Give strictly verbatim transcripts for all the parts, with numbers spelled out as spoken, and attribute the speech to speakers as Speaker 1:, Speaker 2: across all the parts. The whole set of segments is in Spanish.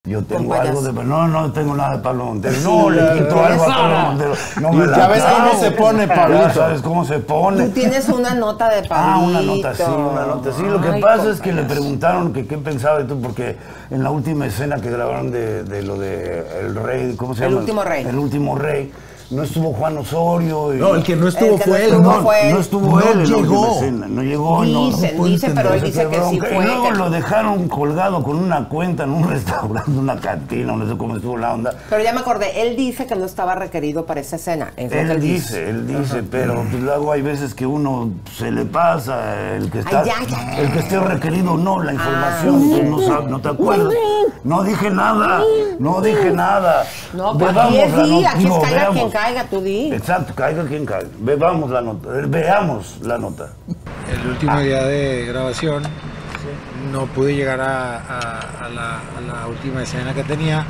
Speaker 1: Yo tengo algo de... No, no tengo nada de Pablo Montero. No, sí, le quito algo a Pablo Montero. No me
Speaker 2: ya ves cómo se pone, Pablo.
Speaker 1: Ya sabes cómo se pone.
Speaker 3: Tú tienes una nota de Pablito. Ah,
Speaker 1: una nota, sí, una nota. Sí, lo que Ay, pasa compañeros. es que le preguntaron que qué pensaba de tú, porque en la última escena que grabaron de, de lo de El Rey, ¿cómo se llama?
Speaker 3: El Último Rey.
Speaker 1: El Último Rey. No estuvo Juan Osorio. Y...
Speaker 2: No, el que no estuvo
Speaker 3: que
Speaker 2: fue
Speaker 3: no
Speaker 2: él.
Speaker 3: Estuvo
Speaker 1: no,
Speaker 3: fue él.
Speaker 1: no estuvo
Speaker 2: no
Speaker 1: él en
Speaker 2: llegó.
Speaker 1: la última escena. No llegó.
Speaker 3: Dicen,
Speaker 1: no, no
Speaker 3: dice, pero él dice que sí fue.
Speaker 1: Y luego
Speaker 3: que...
Speaker 1: lo dejaron colgado con una cuenta en un restaurante, una cantina, no sé cómo estuvo la onda.
Speaker 3: Pero ya me acordé, él dice que no estaba requerido para esa escena.
Speaker 1: Él, él dice, dice, él dice, Ajá. pero pues, luego hay veces que uno se le pasa, el que está,
Speaker 3: Ay, ya, ya.
Speaker 1: el que esté requerido no, la información, ah, no, sabe, no te acuerdas. No dije nada, no dije nada.
Speaker 3: No, pues aquí es sí, aquí es caiga veamos. quien caiga, tú di.
Speaker 1: Exacto, caiga quien caiga. Veamos la nota, veamos la nota.
Speaker 4: El último ah. día de grabación sí. no pude llegar a, a, a, la, a la última escena que tenía.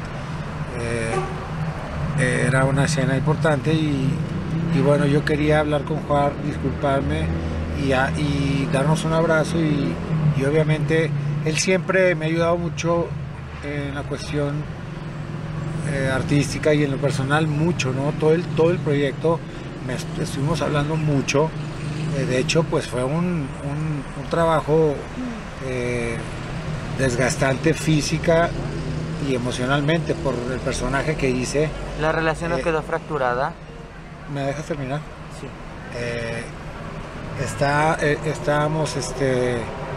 Speaker 4: Eh, era una escena importante y, y bueno, yo quería hablar con Juan, disculparme y, a, y darnos un abrazo y, y obviamente él siempre me ha ayudado mucho en la cuestión eh, artística y en lo personal mucho, ¿no? Todo el, todo el proyecto me est estuvimos hablando mucho, eh, de hecho pues fue un, un, un trabajo eh, desgastante física y emocionalmente por el personaje que hice.
Speaker 5: ¿La relación no
Speaker 4: eh,
Speaker 5: quedó fracturada?
Speaker 4: ¿Me dejas terminar?
Speaker 5: Sí.
Speaker 4: Eh, está, eh, estábamos, este,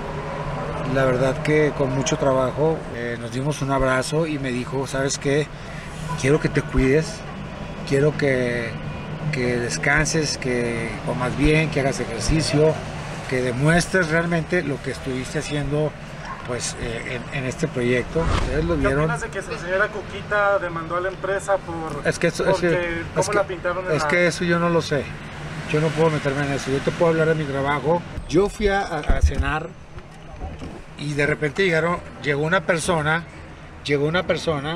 Speaker 4: la verdad que con mucho trabajo, eh, nos dimos un abrazo y me dijo, ¿sabes qué? Quiero que te cuides, quiero que, que descanses, que comas bien, que hagas ejercicio, que demuestres realmente lo que estuviste haciendo pues eh, en, en este proyecto. Ustedes lo vieron.
Speaker 6: ¿Qué opinas de que la señora Cuquita demandó a la empresa por
Speaker 4: es que eso,
Speaker 6: porque,
Speaker 4: es que,
Speaker 6: cómo
Speaker 4: es que,
Speaker 6: la pintaron en
Speaker 4: es
Speaker 6: la...
Speaker 4: que eso yo no lo sé, yo no puedo meterme en eso, yo te puedo hablar de mi trabajo. Yo fui a, a cenar y de repente llegaron, llegó una persona, llegó una persona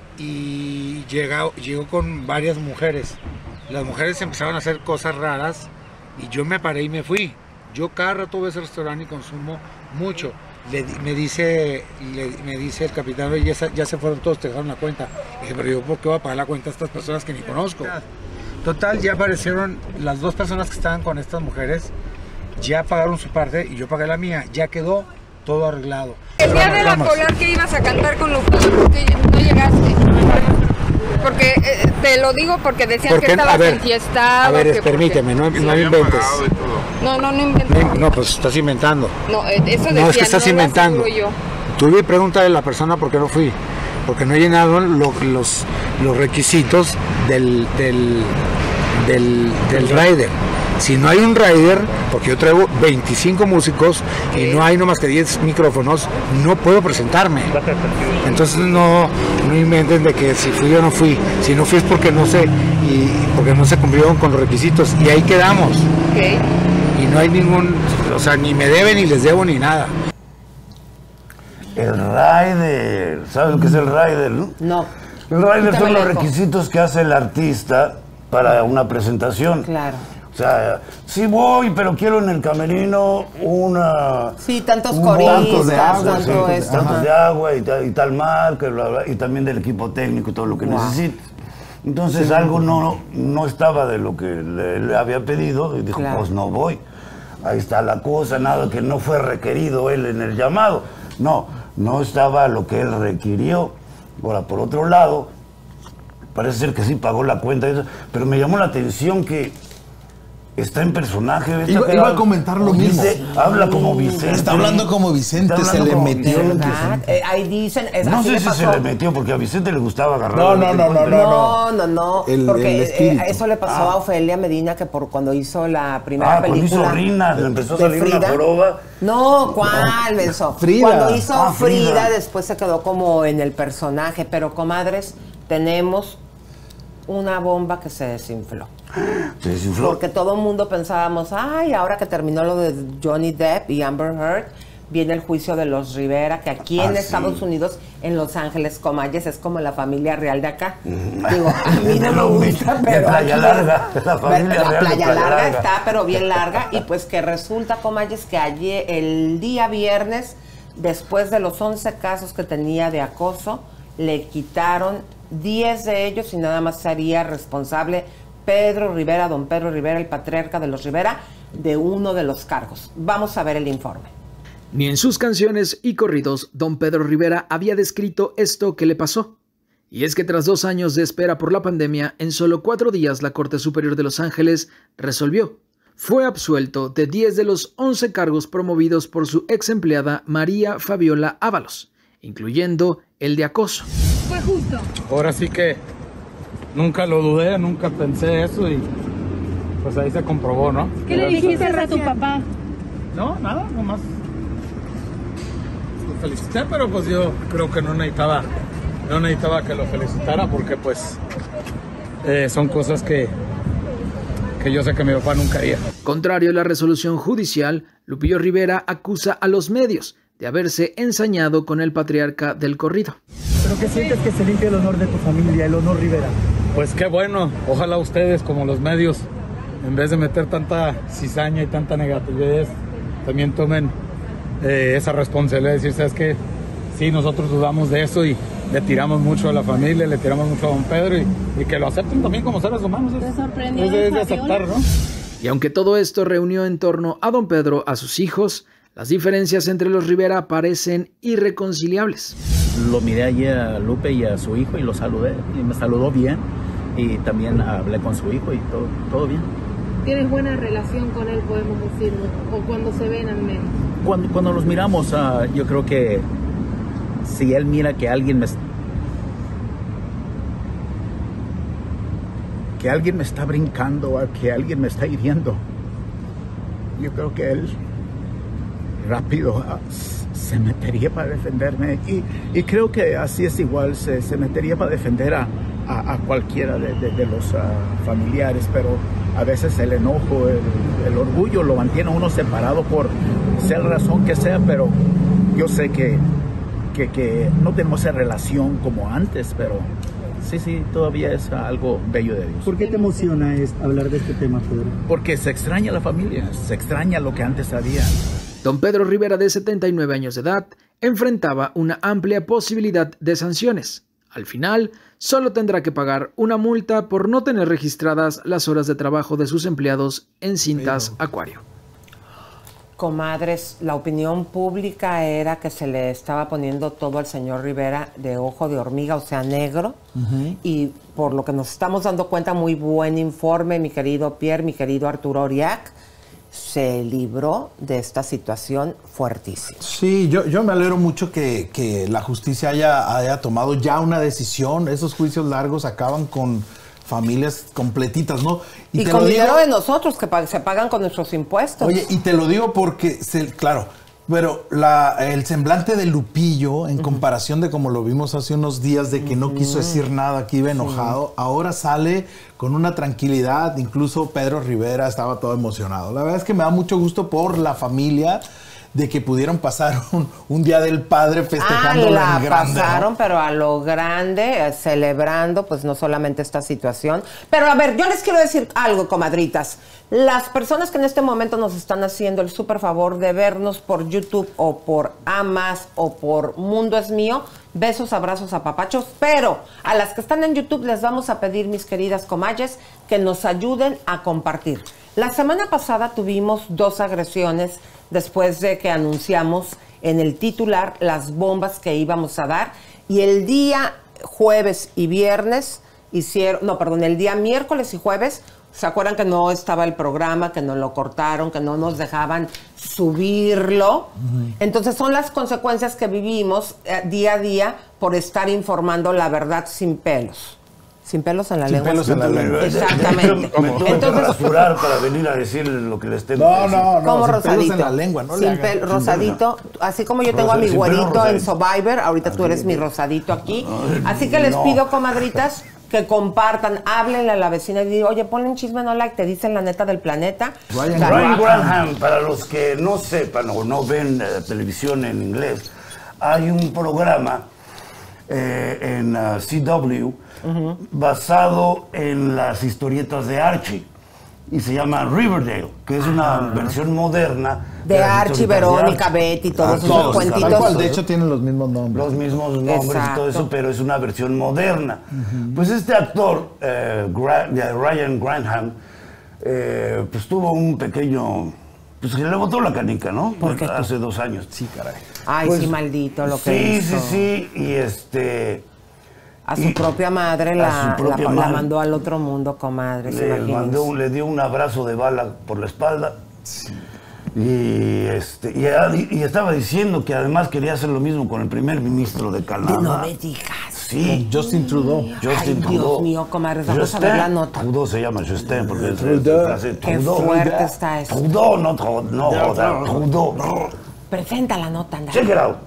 Speaker 4: y llegó, llegó con varias mujeres. Las mujeres empezaron a hacer cosas raras y yo me paré y me fui. Yo cada rato voy a ese restaurante y consumo mucho. Le, me, dice, le, me dice el capitán, oye, ya, ya se fueron todos, te dejaron la cuenta. Y dije, pero yo ¿por qué voy a pagar la cuenta a estas personas que ni conozco? Total, ya aparecieron las dos personas que estaban con estas mujeres, ya pagaron su parte y yo pagué la mía, ya quedó todo arreglado.
Speaker 7: El día de la Polar que ibas a cantar con Lupillo, ¿por qué no llegaste? Porque eh, te lo digo porque decían porque, que estabas enfiestado.
Speaker 4: A ver,
Speaker 7: que
Speaker 4: permíteme,
Speaker 7: porque...
Speaker 4: no, no inventes.
Speaker 7: No, no, no inventes.
Speaker 4: No, no, pues estás inventando.
Speaker 7: No, eso decía,
Speaker 4: no es que estás
Speaker 7: no
Speaker 4: inventando.
Speaker 7: Yo.
Speaker 4: Tú vi pregúntale a la persona por qué no fui. Porque no he llenado lo, los, los requisitos del, del, del, del rider. Si no hay un rider, porque yo traigo veinticinco músicos y no hay no más que diez micrófonos, no puedo presentarme. Entonces no, no inventen de que si fui o no fui. Si no fui es porque no sé, y porque no se cumplieron con los requisitos. Y ahí quedamos.
Speaker 7: Okay.
Speaker 4: Y no hay ningún, o sea, ni me deben, ni les debo, ni nada.
Speaker 1: El rider, ¿sabes lo que es el rider, no?
Speaker 3: No.
Speaker 1: El rider son los requisitos que hace el artista para una presentación.
Speaker 3: Claro.
Speaker 1: O sea, sí voy, pero quiero en el camerino una...
Speaker 3: Sí, tantos
Speaker 1: un
Speaker 3: coristas,
Speaker 1: de agua,
Speaker 3: tanto
Speaker 1: sí,
Speaker 3: esto,
Speaker 1: tantos
Speaker 3: ajá.
Speaker 1: de agua y tal, y tal marca, bla, bla, y también del equipo técnico y todo lo que wow. necesites. Entonces sí. algo no, no estaba de lo que le, le había pedido y dijo, claro. pues no voy. Ahí está la cosa, nada que no fue requerido él en el llamado. No, no estaba lo que él requirió. Ahora, por otro lado, parece ser que sí pagó la cuenta, pero me llamó la atención que está en personaje.
Speaker 2: Iba, iba a comentar lo mismo.
Speaker 1: Dice, habla como Vicente.
Speaker 2: Está hablando como Vicente, hablando se le metió.
Speaker 3: Eh, ahí dicen. Es,
Speaker 1: no
Speaker 3: así
Speaker 1: sé
Speaker 3: le
Speaker 1: si
Speaker 3: pasó.
Speaker 1: se le metió, porque a Vicente le gustaba agarrar.
Speaker 2: No, no, no, no, no.
Speaker 3: No, no, no.
Speaker 2: El,
Speaker 3: porque
Speaker 2: el
Speaker 3: eh, eso le pasó ah. a Ofelia Medina, que por cuando hizo la primera
Speaker 1: ah,
Speaker 3: película.
Speaker 1: Cuando hizo Rina, le empezó a salir
Speaker 3: Frida.
Speaker 1: una joroba.
Speaker 3: No, ¿cuál, Benzo?
Speaker 2: Frida.
Speaker 3: Cuando hizo
Speaker 1: ah,
Speaker 3: Frida,
Speaker 1: Frida,
Speaker 3: después se quedó como en el personaje. Pero, comadres, tenemos una bomba que se desinfló.
Speaker 1: Se desinfló.
Speaker 3: Porque todo el mundo pensábamos, ay, ahora que terminó lo de Johnny Depp y Amber Heard, viene el juicio de los Rivera, que aquí ah, en sí. Estados Unidos, en Los Ángeles, Comayes, es como la familia real de acá. Mm. Digo, a mí no me gusta, pero
Speaker 1: de Playa Larga, la familia
Speaker 3: la
Speaker 1: real
Speaker 3: Playa,
Speaker 1: de Playa
Speaker 3: Larga,
Speaker 1: Larga
Speaker 3: está, pero bien larga, y pues que resulta, Comayes, que ayer, el día viernes, después de los once casos que tenía de acoso, le quitaron diez de ellos y nada más sería responsable Pedro Rivera, don Pedro Rivera, el patriarca de los Rivera, de uno de los cargos. Vamos a ver el informe.
Speaker 5: Ni en sus canciones y corridos, don Pedro Rivera había descrito esto que le pasó. Y es que tras dos años de espera por la pandemia, en solo cuatro días la Corte Superior de Los Ángeles resolvió. Fue absuelto de diez de los once cargos promovidos por su ex empleada María Fabiola Ábalos, incluyendo el de acoso.
Speaker 7: Fue justo.
Speaker 6: Ahora sí que nunca lo dudé, nunca pensé eso y pues ahí se comprobó, ¿no?
Speaker 7: ¿Qué le dijiste a tu papá?
Speaker 6: No, nada, nomás lo felicité, pero pues yo creo que no necesitaba, no necesitaba que lo felicitara porque pues eh, son cosas que, que yo sé que mi papá nunca haría.
Speaker 5: Contrario a la resolución judicial, Lupillo Rivera acusa a los medios de haberse ensañado con el patriarca del corrido.
Speaker 8: ¿Pero qué sientes que se limpie el honor de tu familia, el honor Rivera?
Speaker 6: Pues qué bueno, ojalá ustedes como los medios, en vez de meter tanta cizaña y tanta negatividad, también tomen eh, esa responsabilidad de decir, ¿sabes qué? Sí, nosotros dudamos de eso y le tiramos mucho a la familia, le tiramos mucho a don Pedro y, y que lo acepten también como seres humanos.
Speaker 7: ¿Te sorprendió?
Speaker 6: Es de, es de aceptar, ¿no?
Speaker 5: Y aunque todo esto reunió en torno a don Pedro a sus hijos, las diferencias entre los Rivera parecen irreconciliables.
Speaker 9: Lo miré allí a Lupe y a su hijo y lo saludé y me saludó bien y también hablé con su hijo y todo, todo bien.
Speaker 7: ¿Tienes buena relación con él, podemos decir, o cuando se ven al menos?
Speaker 9: Cuando, cuando los miramos, uh, yo creo que si él mira que alguien me que alguien me está brincando, que alguien me está hiriendo, yo creo que él rápido uh, se metería para defenderme y, y creo que así es igual, se, se metería para defender a, a, a cualquiera de, de, de los uh, familiares, pero a veces el enojo, el, el orgullo lo mantiene uno separado por sea la razón que sea, pero yo sé que, que, que no tenemos esa relación como antes, pero sí, sí, todavía es algo bello de Dios.
Speaker 8: ¿Por qué te emociona es hablar de este tema, Pedro?
Speaker 9: Porque se extraña la familia, se extraña lo que antes había.
Speaker 5: Don Pedro Rivera, de setenta y nueve años de edad, enfrentaba una amplia posibilidad de sanciones. Al final, solo tendrá que pagar una multa por no tener registradas las horas de trabajo de sus empleados en cintas Pero... Acuario.
Speaker 3: Comadres, la opinión pública era que se le estaba poniendo todo al señor Rivera de ojo de hormiga, o sea, negro. Uh-huh. Y por lo que nos estamos dando cuenta, muy buen informe, mi querido Pierre, mi querido Arturo Oriac, se libró de esta situación fuertísima.
Speaker 2: Sí, yo, yo me alegro mucho que, que la justicia haya, haya tomado ya una decisión. Esos juicios largos acaban con familias completitas, ¿no?
Speaker 3: Y, y con dinero de nosotros, que se pagan con nuestros impuestos.
Speaker 2: Oye, y te lo digo porque, se, claro, pero la, el semblante de Lupillo, en uh-huh. comparación de como lo vimos hace unos días, de que uh-huh. no quiso decir nada, que iba enojado, sí. ahora sale con una tranquilidad. Incluso Pedro Rivera estaba todo emocionado. La verdad es que me da mucho gusto por la familia, de que pudieron pasar un, un Día del Padre festejando
Speaker 3: ah,
Speaker 2: en grande.
Speaker 3: pasaron,
Speaker 2: ¿no?
Speaker 3: Pero a lo grande, eh, celebrando, pues no solamente esta situación. Pero a ver, yo les quiero decir algo, comadritas. Las personas que en este momento nos están haciendo el súper favor de vernos por YouTube o por Amas o por Mundo es Mío, besos, abrazos, apapachos. Pero a las que están en YouTube les vamos a pedir, mis queridas comadres, que nos ayuden a compartir. La semana pasada tuvimos dos agresiones después de que anunciamos en el titular las bombas que íbamos a dar, y el día jueves y viernes hicieron, no, perdón, el día miércoles y jueves, ¿se acuerdan que no estaba el programa, que nos lo cortaron, que no nos dejaban subirlo? Uh-huh. Entonces son las consecuencias que vivimos eh, día a día por estar informando la verdad sin pelos. Sin pelos en la
Speaker 2: Sin
Speaker 3: lengua.
Speaker 2: pelos en la lengua.
Speaker 3: Exactamente.
Speaker 1: Me tuve
Speaker 3: Entonces,
Speaker 1: que rasurar para venir a decir lo que les tengo
Speaker 2: no,
Speaker 1: que decir.
Speaker 2: No, no,
Speaker 3: como
Speaker 2: sin
Speaker 3: rosadito.
Speaker 2: pelos en la lengua, no
Speaker 3: sin
Speaker 2: le
Speaker 3: pel,
Speaker 2: hagan.
Speaker 3: rosadito. Así como yo tengo Rosa, a mi güerito en Survivor, ahorita tú eres mi rosadito aquí. Así que les no. pido, comadritas, que compartan, háblenle a la vecina y digan, oye, ponle un chisme, no like, te dicen la neta del planeta.
Speaker 1: Ryan Graham. Graham, para los que no sepan o no ven eh, televisión en inglés, hay un programa eh, en uh, C W uh-huh. basado en las historietas de Archie. y se llama Riverdale, que es una ah. versión moderna
Speaker 3: de, de Archie, Verónica, Betty, todos esos
Speaker 2: todos,
Speaker 3: cuentitos.
Speaker 2: Tal cual, de hecho tienen los mismos nombres.
Speaker 1: Los mismos nombres Exacto. y todo eso, pero es una versión moderna. Uh-huh. Pues este actor, eh, Gra- Ryan Grantham, eh, pues tuvo un pequeño... Pues se le botó la canica, ¿no?
Speaker 3: ¿Por qué?
Speaker 1: Hace dos años.
Speaker 2: Sí, caray.
Speaker 3: Ay,
Speaker 1: pues,
Speaker 3: sí, maldito lo que
Speaker 1: sí,
Speaker 3: hizo.
Speaker 1: Sí, sí, sí, y este...
Speaker 3: A su y, propia madre, la,
Speaker 1: propia
Speaker 3: la,
Speaker 1: madre.
Speaker 3: la mandó al otro mundo, comadre.
Speaker 1: Le, mandó, le dio un abrazo de bala por la espalda. Sí. Y, este, y, y estaba diciendo que además quería hacer lo mismo con el primer ministro de Canadá.
Speaker 3: No me digas.
Speaker 1: Sí.
Speaker 2: Justin Trudeau.
Speaker 1: Justin
Speaker 3: Ay,
Speaker 1: Trudeau.
Speaker 3: Dios mío, comadre, vamos a ver la nota.
Speaker 1: Trudeau se llama Justin porque es
Speaker 3: Trudeau.
Speaker 1: Trudeau.
Speaker 3: Qué fuerte está eso.
Speaker 1: Trudeau, no Trudeau. No, Trudeau.
Speaker 3: Presenta la nota, anda.
Speaker 1: Check it out.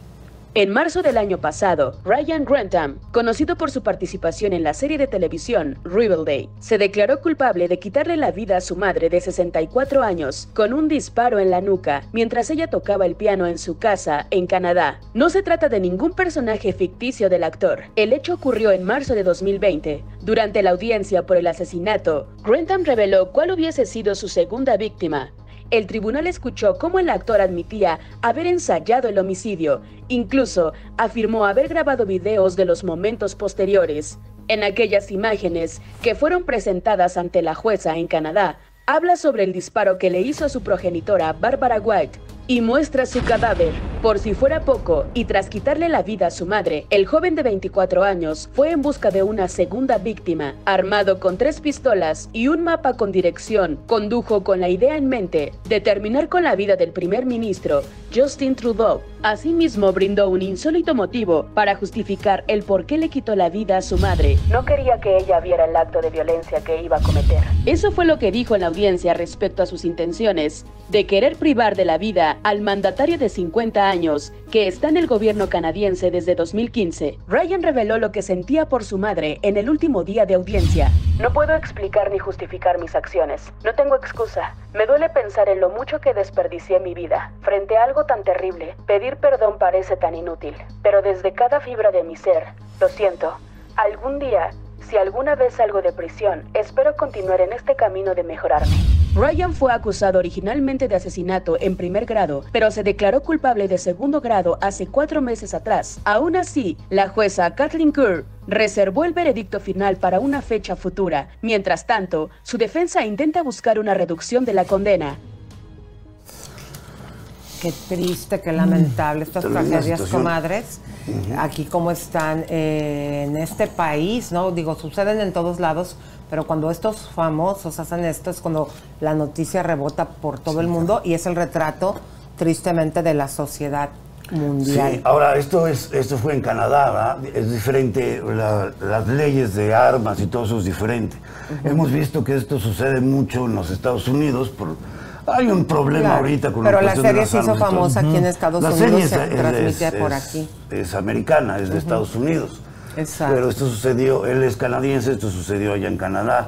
Speaker 10: En marzo del año pasado, Ryan Grantham, conocido por su participación en la serie de televisión Riverdale, se declaró culpable de quitarle la vida a su madre de sesenta y cuatro años con un disparo en la nuca mientras ella tocaba el piano en su casa en Canadá. No se trata de ningún personaje ficticio del actor. El hecho ocurrió en marzo de dos mil veinte. Durante la audiencia por el asesinato, Grantham reveló cuál hubiese sido su segunda víctima. El tribunal escuchó cómo el actor admitía haber ensayado el homicidio. Incluso afirmó haber grabado videos de los momentos posteriores. En aquellas imágenes que fueron presentadas ante la jueza en Canadá, habla sobre el disparo que le hizo a su progenitora Barbara White y muestra su cadáver. Por si fuera poco, y tras quitarle la vida a su madre, el joven de veinticuatro años fue en busca de una segunda víctima. Armado con tres pistolas y un mapa con dirección, condujo con la idea en mente de terminar con la vida del primer ministro, Justin Trudeau. Asimismo, brindó un insólito motivo para justificar el por qué le quitó la vida a su madre. No quería que ella viera el acto de violencia que iba a cometer. Eso fue lo que dijo en la audiencia respecto a sus intenciones de querer privar de la vida al mandatario de cincuenta años que está en el gobierno canadiense desde dos mil quince. Ryan reveló lo que sentía por su madre en el último día de audiencia. No puedo explicar ni justificar mis acciones. No tengo excusa. Me duele pensar en lo mucho que desperdicié mi vida. Frente a algo tan terrible, pedir perdón parece tan inútil. Pero desde cada fibra de mi ser, lo siento. Algún día, si alguna vez salgo de prisión, espero continuar en este camino de mejorarme. Ryan fue acusado originalmente de asesinato en primer grado, pero se declaró culpable de segundo grado hace cuatro meses atrás. Aún así, la jueza Kathleen Kerr reservó el veredicto final para una fecha futura. Mientras tanto, su defensa intenta buscar una reducción de la condena.
Speaker 3: Qué triste, qué lamentable estas tragedias, comadres. Uh-huh. Aquí como están eh, en este país, ¿no? Digo, suceden en todos lados, pero cuando estos famosos hacen esto es cuando la noticia rebota por todo sí, el mundo y es el retrato, tristemente, de la sociedad mundial.
Speaker 1: Sí, ahora, esto es esto fue en Canadá, ¿verdad? Es diferente, la, las leyes de armas y todo eso es diferente. Uh-huh. Hemos visto que esto sucede mucho en los Estados Unidos por... Hay un problema claro, ahorita con
Speaker 3: pero
Speaker 1: la
Speaker 3: cuestión de las armas. Pero la serie se hizo famosa aquí en Estados la Unidos, se es, transmite es, por aquí.
Speaker 1: Es, es americana, es de uh-huh. Estados Unidos.
Speaker 3: Exacto.
Speaker 1: Pero esto sucedió, él es canadiense, esto sucedió allá en Canadá.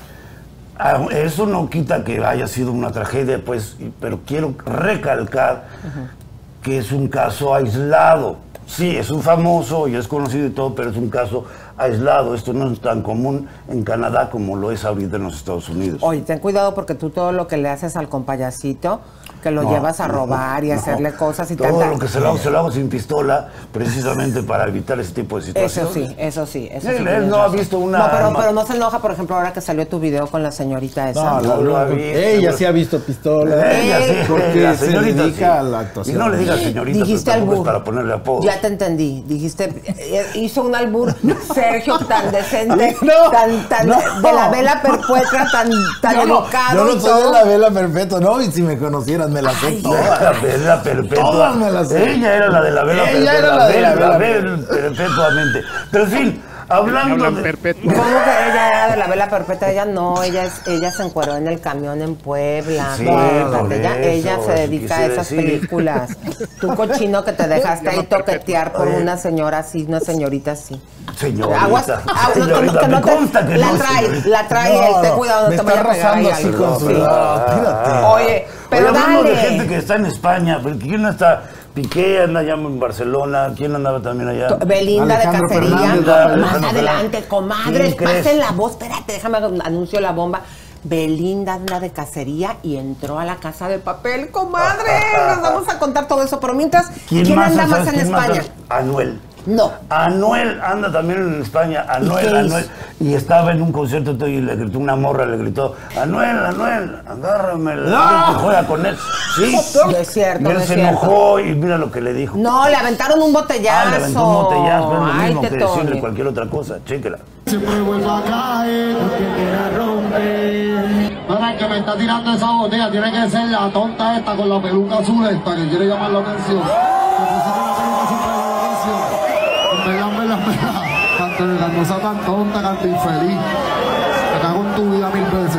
Speaker 1: Eso no quita que haya sido una tragedia, pues, pero quiero recalcar uh-huh. que es un caso aislado. Sí, es un famoso y es conocido y todo, pero es un caso aislado. Esto no es tan común en Canadá como lo es ahorita en los Estados Unidos.
Speaker 3: Oye, ten cuidado porque tú todo lo que le haces al compayacito, que lo no, llevas a robar no, y a hacerle no. cosas y
Speaker 1: todo
Speaker 3: tanta...
Speaker 1: lo que se lo, hago, se lo hago sin pistola, precisamente para evitar ese tipo de situaciones.
Speaker 3: Eso sí, eso sí. Eso
Speaker 1: él,
Speaker 3: sí
Speaker 1: él no ha visto una...
Speaker 3: No, pero, pero no se enoja, por ejemplo, ahora que salió tu video con la señorita esa.
Speaker 2: No, no, no, no ha visto. Ella sí ha visto pistola.
Speaker 1: Ella sí,
Speaker 2: porque
Speaker 1: la
Speaker 2: se dedica sí. a la actuación.
Speaker 1: Y no le digas señorita,
Speaker 3: dijiste
Speaker 1: pero
Speaker 3: albur.
Speaker 1: para ponerle apodo.
Speaker 3: Ya te entendí. Dijiste, hizo un albur, Sergio, tan decente, no, tan, tan no. de la vela perpetua, tan, tan
Speaker 2: yo no,
Speaker 3: educado.
Speaker 2: Yo no
Speaker 3: y
Speaker 2: soy
Speaker 3: todo.
Speaker 2: de la vela perpetua, no, y si me conocieras me la sé toda.
Speaker 1: La vela perpetua.
Speaker 2: Todas me la sé.
Speaker 1: Ella era la de la vela
Speaker 2: Ella
Speaker 1: perpetua.
Speaker 2: Ella era la de la vela,
Speaker 1: vela perpetuamente. Pero en fin, hablando de...
Speaker 3: perpetua. ¿Cómo que ella era de la vela perpetua? Ella no, ella es, ella se encueró en el camión en Puebla.
Speaker 1: Sí,
Speaker 3: no, ella,
Speaker 1: eso,
Speaker 3: ella se dedica a esas decir. películas. Tú cochino que te dejaste ahí toquetear por Oye. una señora así, una señorita así.
Speaker 1: Señorita.
Speaker 3: Aguas, aguas,
Speaker 1: señorita,
Speaker 3: no, que no te,
Speaker 1: consta que
Speaker 3: la
Speaker 1: no,
Speaker 3: trae,
Speaker 1: señorita.
Speaker 3: la trae no, él, ten cuidado, no te vaya a pegar ahí
Speaker 2: así
Speaker 3: algo.
Speaker 2: con su
Speaker 3: Sí.
Speaker 2: ah,
Speaker 3: Oye, pero
Speaker 1: Oye, hablando
Speaker 3: dale.
Speaker 1: de gente que está en España, ¿quién no está? Piqué anda allá en Barcelona, ¿quién andaba también allá?
Speaker 3: Belinda
Speaker 2: Alejandro
Speaker 3: de Cacería.
Speaker 2: Fernández,
Speaker 3: Más
Speaker 1: Alejandro
Speaker 3: adelante,
Speaker 1: Fernández.
Speaker 3: comadres,
Speaker 1: ¿Quién crees?
Speaker 3: pasen la voz. Espérate, déjame anuncio la bomba. Belinda anda de cacería y entró a la Casa de Papel. ¡Comadre! Nos vamos a contar todo eso. Pero mientras, ¿quién, ¿quién anda más en España?
Speaker 1: Más? Anuel.
Speaker 3: No.
Speaker 1: Anuel anda también en España. Anuel,
Speaker 3: ¿Y
Speaker 1: Anuel. Y estaba en un concierto y le gritó una morra, le gritó, Anuel, Anuel, agárrame. ¡No! Juega con él. Sí.
Speaker 3: No es cierto,
Speaker 1: y él
Speaker 3: no es
Speaker 1: se
Speaker 3: cierto.
Speaker 1: enojó y mira lo que le dijo.
Speaker 3: No, le aventaron un botellazo.
Speaker 1: Ah, le aventó un botellazo. Es lo
Speaker 3: Ay,
Speaker 1: mismo que
Speaker 3: Tetón.
Speaker 1: decirle cualquier otra cosa. Chéquela.
Speaker 11: Siempre vuelvo a caer porque quiera romper. Ahora el que me está tirando esa botella tiene que ser la tonta esta con la peluca azul esta que quiere llamar la atención. Que pusieron la peluca azul para llamar la atención. Vela, vela, vela. Cante de no sea tan tonta, cante infeliz. Te cago en tu vida mil veces.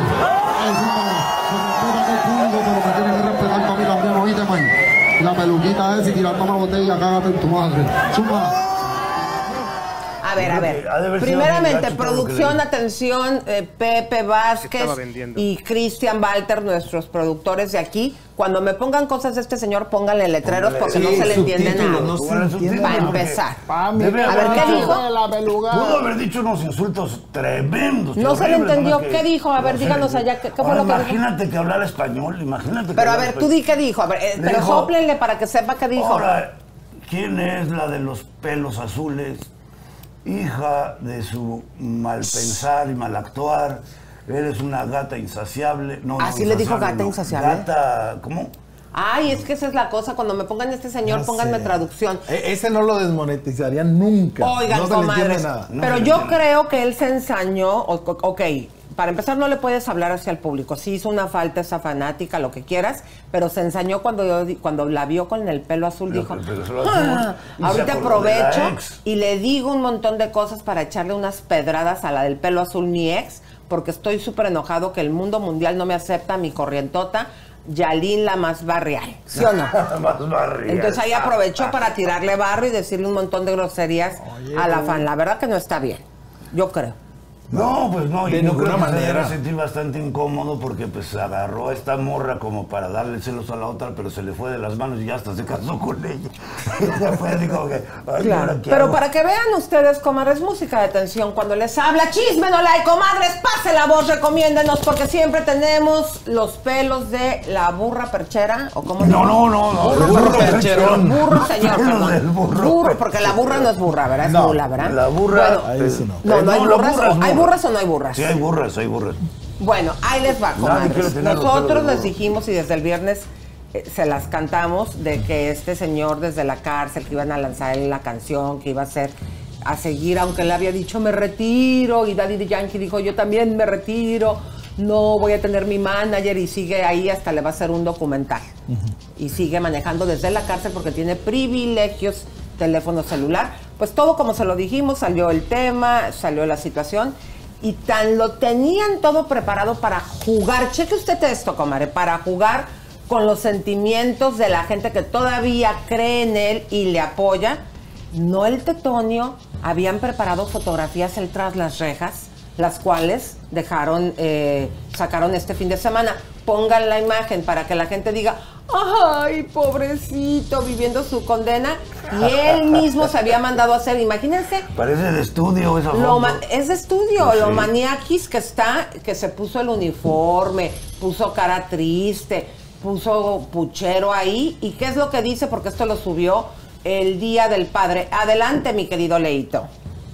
Speaker 11: Respeta el público, pero me tienes que respetar para mí también, oíste, man. Y la peluquita esa y tirando una botella, cágate en tu madre. Chuma.
Speaker 3: A ver, a ver. Primeramente, producción, atención, eh, Pepe Vázquez y Cristian Walter, nuestros productores de aquí. Cuando me pongan cosas de este señor, pónganle letreros porque sí, no se le entiende nada.
Speaker 2: No se entiende
Speaker 3: Para empezar.
Speaker 1: A
Speaker 3: ver, ¿qué dijo?
Speaker 1: Pudo haber dicho unos insultos tremendos.
Speaker 3: No se le entendió. ¿Qué dijo? A ver, díganos allá. ¿Qué fue lo que dijo?
Speaker 1: Imagínate que hablara español, imagínate.
Speaker 3: Pero a ver, tú di qué dijo. A ver, eh, pero sóplenle para que sepa qué dijo.
Speaker 1: Ahora, ¿quién es la de los pelos azules? Hija de su mal pensar y mal actuar, eres una gata insaciable. No,
Speaker 3: ¿Así
Speaker 1: no,
Speaker 3: le dijo gata
Speaker 1: no.
Speaker 3: insaciable?
Speaker 1: Gata, ¿cómo?
Speaker 3: Ay, es que esa es la cosa, cuando me pongan este señor,
Speaker 2: No
Speaker 3: pónganme
Speaker 2: sé.
Speaker 3: traducción.
Speaker 2: E- ese no lo desmonetizarían nunca.
Speaker 3: Oigan,
Speaker 2: no se le entiende
Speaker 3: comadres,
Speaker 2: nada.
Speaker 1: No
Speaker 3: pero
Speaker 1: se le
Speaker 3: yo
Speaker 1: entiende.
Speaker 3: creo que él se ensañó, o- o- ok, para empezar no le puedes hablar hacia el público, sí hizo una falta esa fanática, lo que quieras, pero se ensañó cuando, yo, di- cuando la vio con el pelo azul,
Speaker 1: Pero-
Speaker 3: dijo,
Speaker 1: pero se lo
Speaker 3: "Ah,
Speaker 1: azul", y se
Speaker 3: ahorita
Speaker 1: acordó de la
Speaker 3: aprovecho
Speaker 1: ex.
Speaker 3: y le digo un montón de cosas para echarle unas pedradas a la del pelo azul, mi ex, porque estoy súper enojado que el mundo mundial no me acepta mi corrientota, Yalín la más barrial, ¿sí o no?
Speaker 1: Más barrial.
Speaker 3: Entonces ahí aprovechó para tirarle barro y decirle un montón de groserías a la fan. La verdad que no está bien, yo creo.
Speaker 1: No, pues no,
Speaker 2: De
Speaker 1: y yo
Speaker 2: ninguna
Speaker 1: creo que se
Speaker 2: manera.
Speaker 1: debe sentir bastante incómodo porque pues agarró a esta morra como para darle celos a la otra, pero se le fue de las manos y ya hasta se casó con ella. Ya fue así como que, ay,
Speaker 3: Claro.
Speaker 1: ¿ahora qué
Speaker 3: Pero
Speaker 1: hago?
Speaker 3: para que vean ustedes, comadres, música de tensión cuando les habla, chisme no like, comadres, pase la voz, recomiéndenos, porque siempre tenemos los pelos de la burra perchera, o cómo se
Speaker 1: No,
Speaker 3: llama?
Speaker 1: no, no, no.
Speaker 2: Burro, burro percherón.
Speaker 3: Burro, señor,
Speaker 1: Pelos
Speaker 3: perdón.
Speaker 1: del burro
Speaker 3: Burro, porque la burra no es burra, ¿verdad? Es
Speaker 2: No,
Speaker 3: mula, ¿verdad?
Speaker 1: La burra.
Speaker 3: Bueno,
Speaker 2: Ahí sí no.
Speaker 3: no, no hay
Speaker 1: la
Speaker 3: burras,
Speaker 1: burra es
Speaker 3: o- ¿hay
Speaker 1: burra.
Speaker 3: burras o no hay burras?
Speaker 1: Sí, hay burras, hay burras.
Speaker 3: Bueno, ahí les va,
Speaker 1: Nadie
Speaker 3: comadres.
Speaker 1: quiere tener los
Speaker 3: Nosotros
Speaker 1: pelos de
Speaker 3: les
Speaker 1: burro.
Speaker 3: dijimos y desde el viernes eh, se las cantamos de que este señor desde la cárcel que iban a lanzar la canción, que iba a ser a seguir, aunque él había dicho me retiro y Daddy Yankee dijo yo también me retiro, no voy a tener mi manager y sigue ahí hasta le va a hacer un documental. Y sigue manejando desde la cárcel porque tiene privilegios, teléfono celular. Pues todo como se lo dijimos, salió el tema, salió la situación. Y tan lo tenían todo preparado para jugar, cheque usted esto, comadre, para jugar con los sentimientos de la gente que todavía cree en él y le apoya. No el Tetonio, habían preparado fotografías él tras las rejas, las cuales dejaron, eh, sacaron este fin de semana. Pongan la imagen para que la gente diga, ay, pobrecito, viviendo su condena. Y él mismo se había mandado a hacer, imagínense.
Speaker 1: Parece de estudio esa
Speaker 3: Lo
Speaker 1: foto.
Speaker 3: ma- es de estudio,
Speaker 1: Pues
Speaker 3: lo
Speaker 1: sí.
Speaker 3: maniaquis que está, que se puso el uniforme, puso cara triste, puso puchero ahí. ¿Y qué es lo que dice? Porque esto lo subió el Día del Padre. Adelante, mi querido Leito.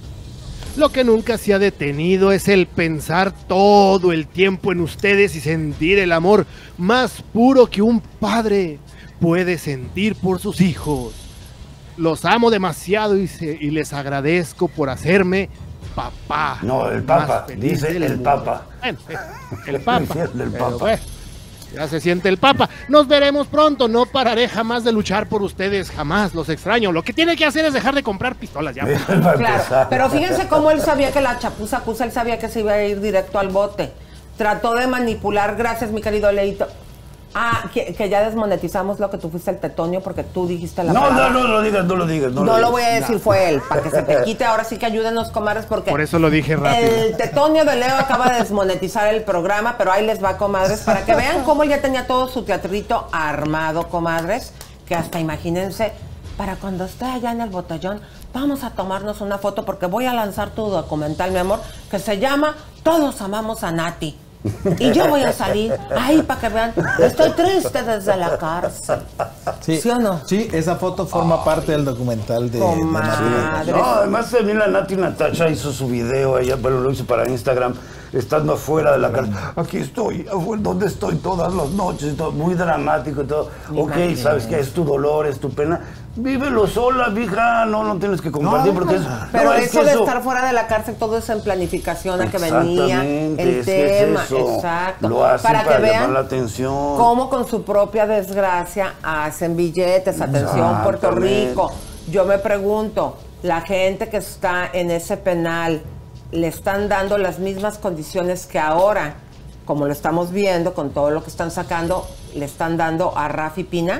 Speaker 12: Lo que nunca se ha detenido es el pensar todo el tiempo en ustedes y sentir el amor más puro que un padre puede sentir por sus hijos. Los amo demasiado y, se- y les agradezco por hacerme papá.
Speaker 1: No, el
Speaker 12: más
Speaker 1: Papa,
Speaker 12: feliz
Speaker 1: dice
Speaker 12: del
Speaker 1: el
Speaker 12: mundo.
Speaker 1: Papa.
Speaker 12: Bueno, eh, el Papa.
Speaker 1: Dice el
Speaker 12: Pero,
Speaker 1: Papa.
Speaker 12: bueno, ya se siente el Papa. Nos veremos pronto. No pararé jamás de luchar por ustedes. Jamás. Los extraño. Lo que tiene que hacer es dejar de comprar pistolas ya.
Speaker 1: Para
Speaker 3: Claro,
Speaker 1: empezar.
Speaker 3: pero fíjense cómo él sabía que la chapuza acusa, él sabía que se iba a ir directo al bote. Trató de manipular, gracias mi querido Leito. Ah, que, que ya desmonetizamos lo que tú fuiste el Tetonio porque tú dijiste la
Speaker 1: No,
Speaker 3: palabra.
Speaker 1: no, no lo digas, no lo digas. No,
Speaker 3: No,
Speaker 1: lo
Speaker 3: lo voy a
Speaker 1: digas.
Speaker 3: decir, fue él, para que se te quite. Ahora sí que ayúdenos, comadres, porque
Speaker 12: Por eso lo dije rápido.
Speaker 3: el Tetonio de Leo acaba de desmonetizar el programa, pero ahí les va, comadres, para que vean cómo él ya tenía todo su teatrito armado, comadres, que hasta imagínense, para cuando esté allá en el botellón, vamos a tomarnos una foto porque voy a lanzar tu documental, mi amor, que se llama Todos amamos a Nati. Y yo voy a salir, ay, para que vean, estoy triste desde la cárcel.
Speaker 2: Sí,
Speaker 3: ¿Sí o no?
Speaker 2: Sí, esa foto forma oh. parte del documental de, de
Speaker 1: Nati. No, además también la Nati Natasha hizo su video, ella pero lo hizo para Instagram, estando afuera de la cárcel. Aquí estoy, donde estoy todas las noches, todo, muy dramático y todo. Ok, sabes que es tu dolor, es tu pena. Vívelo sola, mija, no, no tienes que compartir no, porque es...
Speaker 3: Pero
Speaker 1: no,
Speaker 3: eso
Speaker 1: es que
Speaker 3: de
Speaker 1: eso...
Speaker 3: estar fuera de la cárcel, todo es en planificación a que venía el
Speaker 1: es
Speaker 3: tema,
Speaker 1: que es eso.
Speaker 3: Exacto.
Speaker 1: Lo hacen para,
Speaker 3: para
Speaker 1: que
Speaker 3: que vean
Speaker 1: llamar la atención.
Speaker 3: Cómo con su propia desgracia hacen billetes, atención Puerto Rico. Yo me pregunto, la gente que está en ese penal, ¿le están dando las mismas condiciones que ahora, como lo estamos viendo con todo lo que están sacando, le están dando a Rafi Pina?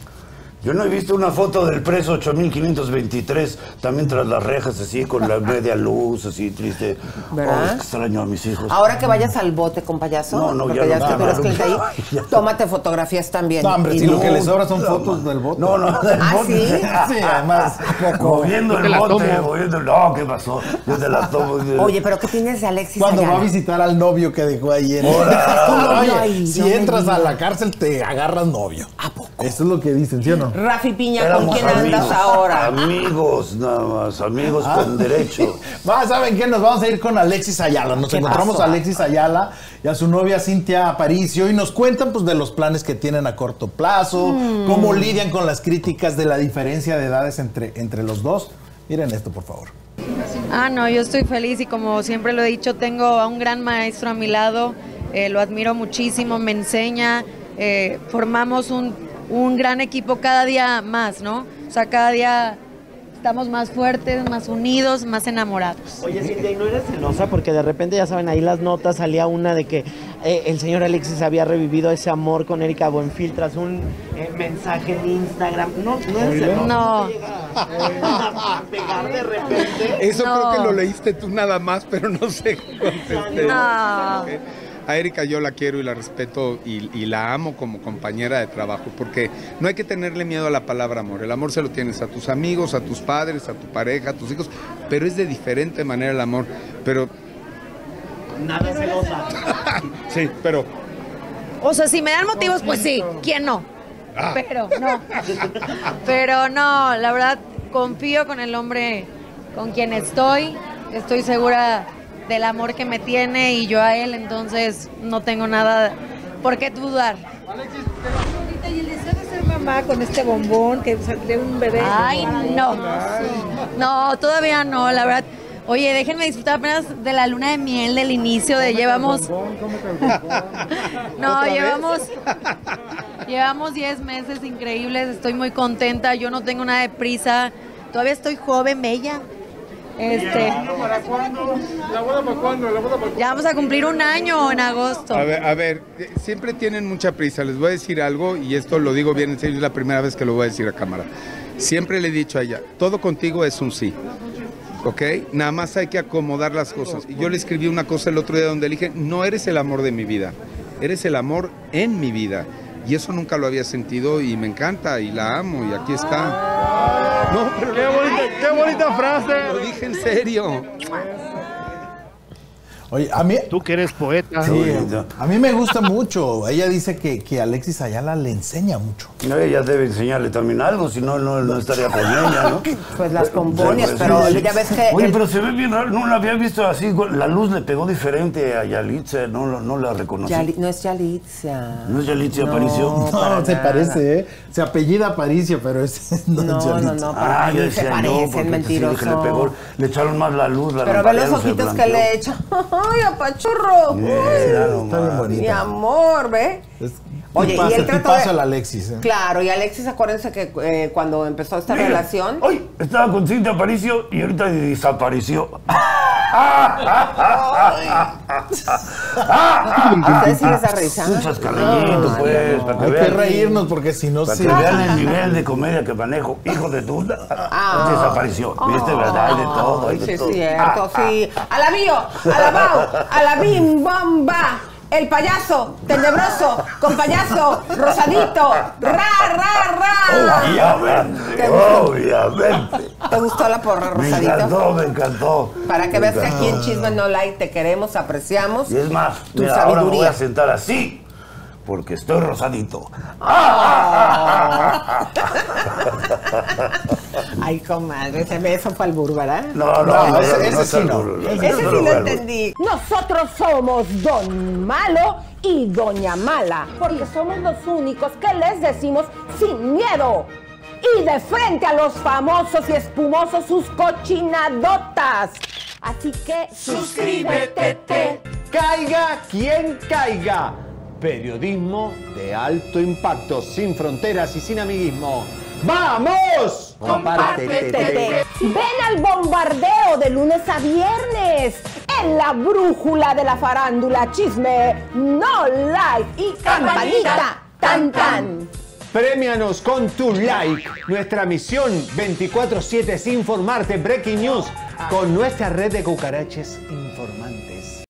Speaker 1: Yo no he visto una foto del preso ocho mil quinientos veintitrés, también tras las rejas, así, con la media luz, así, triste.
Speaker 3: ¿Verdad?
Speaker 1: Oh, es que extraño a mis hijos.
Speaker 3: Ahora que vayas al bote con payaso,
Speaker 1: no, no,
Speaker 3: porque
Speaker 1: ya,
Speaker 3: ya
Speaker 1: no,
Speaker 3: es que tú eres
Speaker 1: no,
Speaker 3: cliente ahí,
Speaker 1: ya.
Speaker 3: tómate fotografías también.
Speaker 2: No, hombre,
Speaker 3: y
Speaker 2: si
Speaker 3: no,
Speaker 2: lo que les sobra son
Speaker 1: no,
Speaker 2: fotos
Speaker 1: no,
Speaker 2: del bote.
Speaker 1: No, no, del
Speaker 3: ¿Ah,
Speaker 1: bote.
Speaker 3: sí?
Speaker 2: Sí, además.
Speaker 1: Moviendo el bote, moviendo el... No, ¿qué pasó? Yo te la tomo.
Speaker 3: Oye, ¿pero qué tienes de Alexis
Speaker 2: Cuando
Speaker 3: Ayala?
Speaker 2: va a visitar al novio que dejó ahí en...
Speaker 3: Oye,
Speaker 2: Oye, si entras a la cárcel te agarras novio.
Speaker 3: ¿A poco?
Speaker 2: Eso es lo que dicen, ¿sí o no?
Speaker 3: Rafi Piña,
Speaker 1: Éramos
Speaker 3: ¿con quién
Speaker 1: amigos,
Speaker 3: andas ahora?
Speaker 1: Amigos, nada más, amigos
Speaker 2: Ah.
Speaker 1: con derecho.
Speaker 2: Va, ¿saben qué? Nos vamos a ir con Alexis Ayala. Nos encontramos
Speaker 3: pasó?
Speaker 2: a Alexis Ayala y a su novia Cintia Aparicio y nos cuentan pues de los planes que tienen a corto plazo, mm. cómo lidian con las críticas de la diferencia de edades entre, entre los dos. Miren esto, por favor.
Speaker 13: Ah, no, yo estoy feliz y como siempre lo he dicho, tengo a un gran maestro a mi lado, eh, lo admiro muchísimo, me enseña, eh, formamos un, un gran equipo cada día más, ¿no? O sea, cada día estamos más fuertes, más unidos, más enamorados.
Speaker 14: Oye, Cintia, ¿y no eres celosa? Porque de repente, ya saben, ahí las notas, salía una de que eh, el señor Alexis había revivido ese amor con Erika Buenfil tras un eh, mensaje en Instagram. No, no eres celosa.
Speaker 13: No.
Speaker 14: A pegar de repente.
Speaker 15: Eso
Speaker 13: No.
Speaker 15: creo que lo leíste tú nada más, pero no sé qué contesté.
Speaker 13: No.
Speaker 15: A Erika yo la quiero y la respeto y, y la amo como compañera de trabajo, porque no hay que tenerle miedo a la palabra amor. El amor se lo tienes a tus amigos, a tus padres, a tu pareja, a tus hijos, pero es de diferente manera el amor. Pero...
Speaker 14: Nada celosa.
Speaker 15: Sí, pero...
Speaker 13: O sea, si me dan motivos, pues sí, ¿quién no?
Speaker 15: Ah.
Speaker 13: Pero no. Pero no, la verdad, confío con el hombre con quien estoy. Estoy segura del amor que me tiene y yo a él, entonces no tengo nada por qué dudar.
Speaker 16: ¿Y el deseo de ser mamá con este bombón, que saldría un bebé?
Speaker 13: Ay, no. No, todavía no, la verdad. Oye, déjenme disfrutar apenas de la luna de miel, del inicio de llevamos... No, llevamos... Llevamos diez meses increíbles, estoy muy contenta, yo no tengo nada de prisa, todavía estoy joven, bella. Este,
Speaker 15: ¿Para cuándo? ¿La boda para cuándo? ¿La boda para cuándo?
Speaker 13: ya vamos a cumplir un año en agosto.
Speaker 15: A ver, a ver, eh, siempre tienen mucha prisa. Les voy a decir algo y esto lo digo bien en serio, es la primera vez que lo voy a decir a cámara. Siempre le he dicho a ella, todo contigo es un sí. ¿Ok? Nada más hay que acomodar las cosas. Y yo le escribí una cosa el otro día donde le dije, no eres el amor de mi vida, eres el amor en mi vida. Y eso nunca lo había sentido y me encanta y la amo y aquí está. No, pero
Speaker 17: qué bonita, qué bonita frase.
Speaker 15: Lo dije en serio.
Speaker 2: Oye, a mí...
Speaker 12: Tú que eres poeta.
Speaker 2: Sí, a mí me gusta mucho. Ella dice que, que Alexis Ayala le enseña mucho.
Speaker 1: No, ella debe enseñarle también algo, si no, no, no estaría con ella, ¿no?
Speaker 3: Pues las compones,
Speaker 1: Pues,
Speaker 3: pero
Speaker 1: sí.
Speaker 3: ya ves que...
Speaker 1: Oye,
Speaker 3: el-
Speaker 1: pero se ve bien raro, no la había visto así, la luz le pegó diferente a Yalitza, no, lo- no la reconocí.
Speaker 3: Yali- no es Yalitza.
Speaker 1: ¿No es Yalitza
Speaker 3: No,
Speaker 1: Aparicio?
Speaker 3: para
Speaker 2: No, se
Speaker 3: nada.
Speaker 2: parece, ¿eh? Se apellida Aparicio, pero es no,
Speaker 3: No,
Speaker 2: es
Speaker 3: no,
Speaker 2: Yalitza.
Speaker 3: no, para
Speaker 1: Ah,
Speaker 3: mí
Speaker 1: yo
Speaker 3: se
Speaker 1: decía yo,
Speaker 3: parecen,
Speaker 1: porque
Speaker 3: mentiroso.
Speaker 1: sí, que le pegó, le echaron más la luz, la
Speaker 3: Pero ve los
Speaker 1: lamparearon, se
Speaker 3: ojitos que
Speaker 1: blanqueó.
Speaker 3: le echa. ¡Ay, apachurro!
Speaker 1: Mira
Speaker 3: Uy,
Speaker 1: nomás.
Speaker 2: bien bonita.
Speaker 3: mi amor, ¿ve?
Speaker 2: Es,
Speaker 3: Oye, y
Speaker 2: pasa,
Speaker 3: él trató
Speaker 2: pasa
Speaker 3: de-
Speaker 2: el Alexis, ¿eh?
Speaker 3: Claro, y Alexis, acuérdense que eh, cuando empezó esta
Speaker 1: Mira,
Speaker 3: relación...
Speaker 1: Hoy estaba con Cintia Aparicio y ahorita desapareció.
Speaker 3: ¿A ustedes sí les da risa?
Speaker 1: Un chascarrillito, pues, para que
Speaker 2: Hay que
Speaker 1: vean.
Speaker 2: reírnos porque si no
Speaker 1: Para
Speaker 2: se...
Speaker 1: que vean el nivel de comedia que manejo. Hijo de tu...
Speaker 3: Ah.
Speaker 1: Desapareció. ¿Viste? ¿Verdad? Hay de todo. Hay de
Speaker 3: Sí, es
Speaker 1: todo.
Speaker 3: cierto, sí. A la bio, a la bao, a la bim, bam, ba. el payaso, tenebroso, con payaso, rosadito, ra, ra, ra.
Speaker 1: Obviamente,
Speaker 3: ¿Te gustó?
Speaker 1: obviamente.
Speaker 3: ¿Te gustó la porra, Rosadito?
Speaker 1: Me encantó, me encantó.
Speaker 3: Para que
Speaker 1: me
Speaker 3: veas que aquí en Chisme No Like te queremos, apreciamos.
Speaker 1: Y es más,
Speaker 3: tu
Speaker 1: mira,
Speaker 3: sabiduría.
Speaker 1: ahora me voy a sentar así, porque estoy rosadito.
Speaker 3: Oh. Ay, comadre, ese beso fue albur, ¿verdad?
Speaker 1: No, no, no,
Speaker 2: ese,
Speaker 1: no,
Speaker 2: ese sí no.
Speaker 1: no,
Speaker 3: Ese sí lo entendí.
Speaker 18: Nosotros somos Don Malo y Doña Mala, porque somos los únicos que les decimos sin miedo y de frente a los famosos y espumosos sus cochinadotas. Así que suscríbete.
Speaker 19: Caiga quien caiga. Periodismo de alto impacto, sin fronteras y sin amiguismo. ¡Vamos!
Speaker 18: Compártete. Ven al bombardeo de lunes a viernes en la brújula de la farándula. Chisme No Like y campanita tan tan.
Speaker 19: Premianos con tu like. Nuestra misión veinticuatro siete es informarte. Breaking News con nuestra red de cucaraches informales.